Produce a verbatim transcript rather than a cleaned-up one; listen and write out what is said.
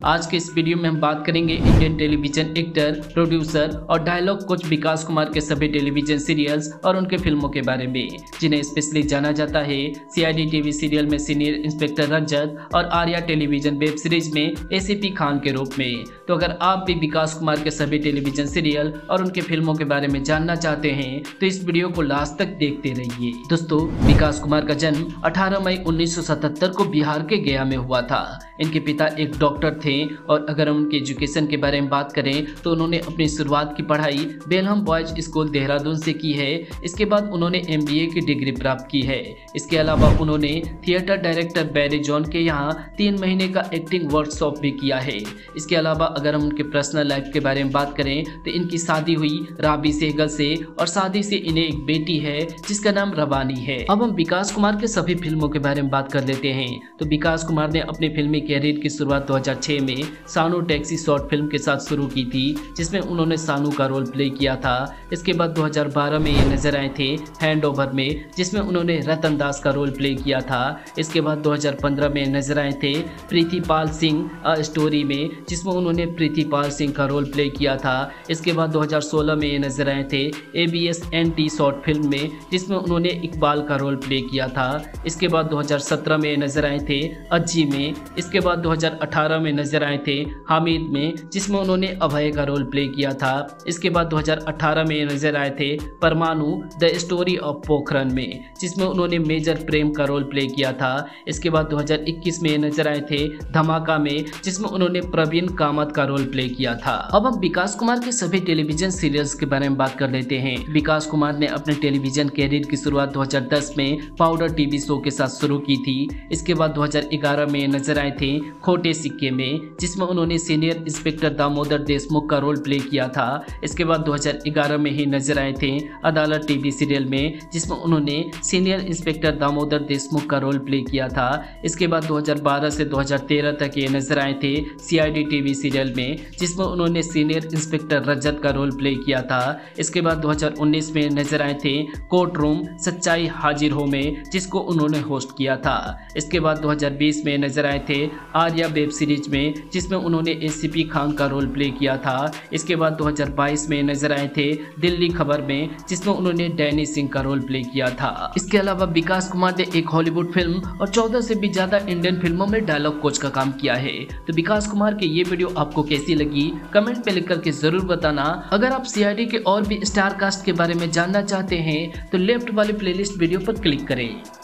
आज के इस वीडियो में हम बात करेंगे इंडियन टेलीविजन एक्टर, प्रोड्यूसर और डायलॉग कोच विकास कुमार के सभी टेलीविजन सीरियल्स और उनके फिल्मों के बारे में, जिन्हें स्पेशली जाना जाता है सीआईडी टीवी सीरियल में सीनियर इंस्पेक्टर रजत और आर्या टेलीविजन वेब सीरीज में एसीपी खान के रूप में। तो अगर आप भी विकास कुमार के सभी टेलीविजन सीरियल और उनके फिल्मों के बारे में जानना चाहते हैं तो इस वीडियो को लास्ट तक देखते रहिए। दोस्तों, विकास कुमार का जन्म अठारह मई उन्नीस सौ सतहत्तर को बिहार के गया में हुआ था। इनके पिता एक डॉक्टर थे और अगर हम उनके एजुकेशन के बारे में बात करें तो उन्होंने अपनी शुरुआत की पढ़ाई बेलहम बॉयज स्कूल देहरादून से की है। इसके बाद उन्होंने एमबीए की डिग्री प्राप्त की है। इसके अलावा उन्होंने थिएटर डायरेक्टर बैरी जॉन के यहाँ तीन महीने का एक्टिंग वर्कशॉप भी किया है। इसके अलावा अगर हम उनके पर्सनल लाइफ के बारे में बात करें तो इनकी शादी हुई राबी सहगल से और शादी से इन्हें एक बेटी है जिसका नाम रवानी है। अब हम विकास कुमार के सभी फिल्मों के बारे में बात कर लेते हैं। तो विकास कुमार ने अपने फिल्मी कैरियर की शुरुआत दो हज़ार छह में सानू टैक्सी शॉर्ट फिल्म के साथ शुरू की थी, जिसमें उन्होंने सानू का रोल प्ले किया था। इसके बाद दो हज़ार बारह में ये नजर आए थे हैंड ओवर में, जिसमें उन्होंने रतन दास का रोल प्ले किया था। इसके बाद दो हज़ार पंद्रह में नजर आए थे प्रीतिपाल सिंह अ स्टोरी में, जिसमें उन्होंने प्रीतिपाल सिंह का रोल प्ले किया था। इसके बाद दो हज़ार सोलह में ये नजर आए थे एबीएस एनटी शॉर्ट फिल्म में, जिसमें उन्होंने इकबाल का रोल प्ले किया था। इसके बाद दो हज़ार सत्रह में नजर आए थे अज्जी में। इसके बाद दो हज़ार अठारह में नजर आए थे हामिद में, जिसमें उन्होंने अभय का रोल प्ले किया था। इसके बाद दो हज़ार अठारह में नजर आए थे परमाणु द स्टोरी ऑफ पोखरन में, जिसमें उन्होंने मेजर प्रेम का रोल प्ले किया था। इसके बाद दो हज़ार इक्कीस में नजर आए थे धमाका में, जिसमें उन्होंने प्रवीण कामत का रोल प्ले किया था। अब हम विकास कुमार के सभी टेलीविजन सीरियल्स के बारे में बात कर लेते हैं। विकास कुमार ने अपने टेलीविजन कैरियर की शुरुआत दो हज़ार दस में पाउडर टीवी शो के साथ शुरू की थी। इसके बाद दो हज़ार ग्यारह में नजर आए थे खोटे सिक्के में, जिसमें उन्होंने सीनियर इंस्पेक्टर दामोदर देशमुख का रोल प्ले किया था। इसके बाद दो हज़ार ग्यारह में ही नजर आए थे अदालत टीवी सीरियल में, जिसमें उन्होंने सीनियर इंस्पेक्टर दामोदर देशमुख का रोल प्ले किया था। इसके बाद दो हज़ार बारह से दो हज़ार तेरह तक ये नजर आए थे सीआईडी टीवी सीरियल में, जिसमें उन्होंने सीनियर इंस्पेक्टर रजत का रोल प्ले किया था। इसके बाद दो हज़ार उन्नीस में नजर आए थे कोर्ट रूम सच्चाई हाजिर हो में, जिसको उन्होंने होस्ट किया था। इसके बाद दो हज़ार बीस में नजर आए थे आर्या वेब सीरीज में, जिसमें उन्होंने एसीपी खान का रोल प्ले किया था। इसके बाद दो हज़ार बाईस में नजर आए थे दिल्ली खबर में, जिसमें उन्होंने डैनी सिंह का रोल प्ले किया था। इसके अलावा विकास कुमार ने एक हॉलीवुड फिल्म और चौदह से भी ज्यादा इंडियन फिल्मों में डायलॉग कोच का काम किया है। तो विकास कुमार की ये वीडियो आपको कैसी लगी कमेंट पे लिख करके जरूर बताना। अगर आप सीआईडी के और भी स्टार कास्ट के बारे में जानना चाहते हैं तो लेफ्ट वाले प्लेलिस्ट वीडियो पर क्लिक करें।